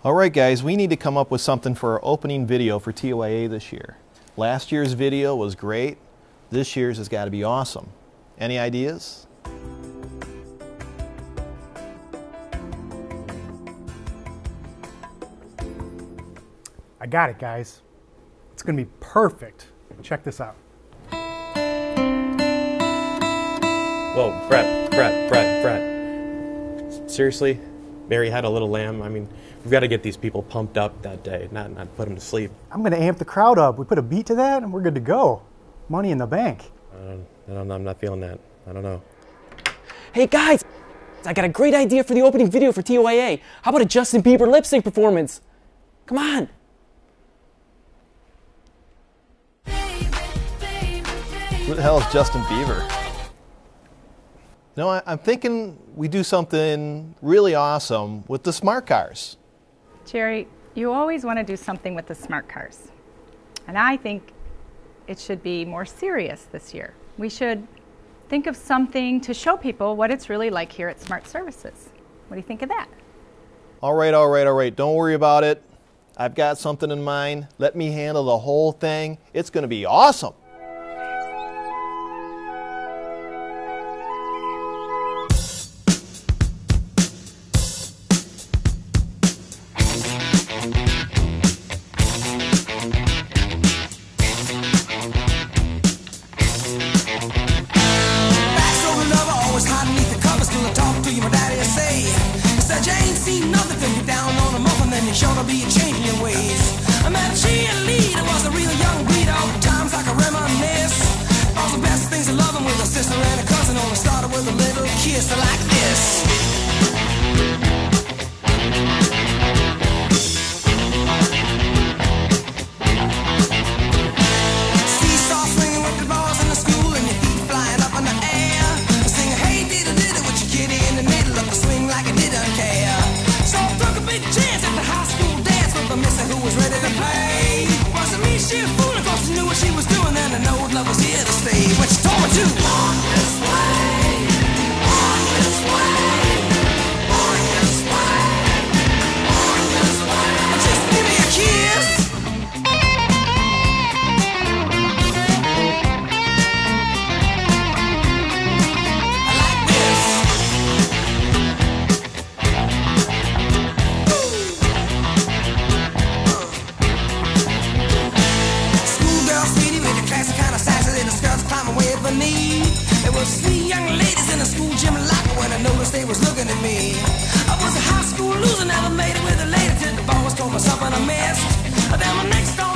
All right, guys, we need to come up with something for our opening video for TOIA this year. Last year's video was great. This year's has got to be awesome. Any ideas? I got it, guys. It's going to be perfect. Check this out. Whoa, Brett. Seriously? Mary had a little lamb? I mean, we've got to get these people pumped up that day, not put them to sleep. I'm going to amp the crowd up. We put a beat to that, and we're good to go. Money in the bank. I'm not feeling that. I don't know. Hey, guys! I got a great idea for the opening video for TOIA. How about a Justin Bieber lip sync performance? Come on! Who the hell is Justin Bieber? No, I'm thinking we do something really awesome with the smart cars. Jerry, you always want to do something with the smart cars. And I think it should be more serious this year. We should think of something to show people what it's really like here at Smart Services. What do you think of that? All right. Don't worry about it. I've got something in mind. Let me handle the whole thing. It's going to be awesome. Sure to be a change in your ways. I met a cheerleader, was a real young breed. All the times I can reminisce. All the best things of loving with a sister and a cousin. Only started with a little kiss like this. Seesaw swinging with the balls in the school and your feet flying up in the air. Singing, hey, diddle diddle with your kitty in the middle of the swing like it didn't care. So I took a big chance at the high school dance with a mister who was ready to play. Wasn't me, she a fool, of course she knew what she was doing, and I know love was here to stay. When she told me to walk this way, walk this way, walk this way, walk this way. Just give me a kiss. There was 3 young ladies in a school gym locker when I noticed they was looking at me. I was a high school loser, never made it with a lady till the boss told me something I missed. Then my next door